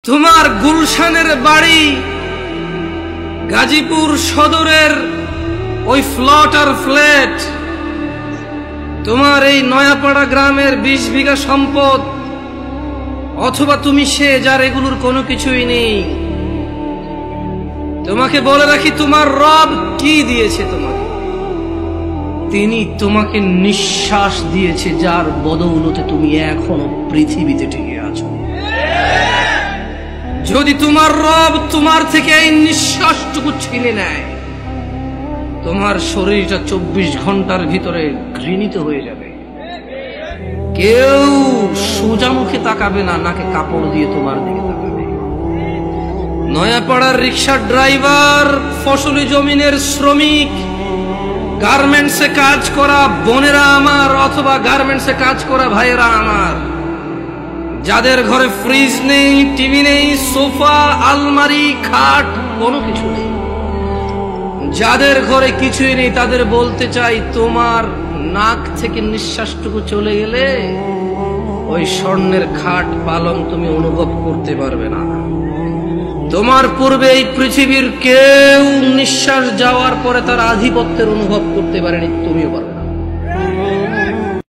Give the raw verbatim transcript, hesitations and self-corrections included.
তোমার গুলশানের বাড়ি গাজীপুর সদরের ওই ফ্লট আর ফ্ল্যাট, তোমার এই নয়াপাড়া গ্রামের বিশ বিঘা সম্পদ, অথবা তুমি সে যার এগুলোর কোনো কিছুই নেই। তোমাকে বলে রাখি, তোমার রব কি দিয়েছে তোমাকে? তিনি তোমাকে নিঃশ্বাস দিয়েছে, যার বদৌলতে তুমি এখনো পৃথিবীতে টিকে আছো। যদি তোমার রব তোমার থেকে এই নিঃশ্বাসটুকু ছিনে নেয়, তোমার শরীরটা চব্বিশ ঘন্টার ভিতরে ঘৃণিত হয়ে যাবে। কেউ সোজা মুখে তাকাবে না, নাকে কাপড় দিয়ে তোমার দিকে তাকাবে। নয়াপাড়ার রিক্সার ড্রাইভার, ফসলি জমিনের শ্রমিক, গার্মেন্টসে কাজ করা বোনেরা আমার, অথবা গার্মেন্টসে কাজ করা ভাইয়েরা আমার, যাদের ঘরে ফ্রিজ নেই, টিভি নেই, সোফা, আলমারি, খাট, কোনো কিছু নেই, যাদের ঘরে কিছুই নেই, তাদের বলতে চাই, তোমার নাক থেকে নিঃশ্বাসটুকু চলে গেলে ওই স্বর্ণের খাট পালং তুমি অনুভব করতে পারবে না। তোমার পূর্বে এই পৃথিবীর কেউ নিঃশ্বাস যাওয়ার পরে তার আধিপত্যের অনুভব করতে পারেনি, তুমিও পারবে।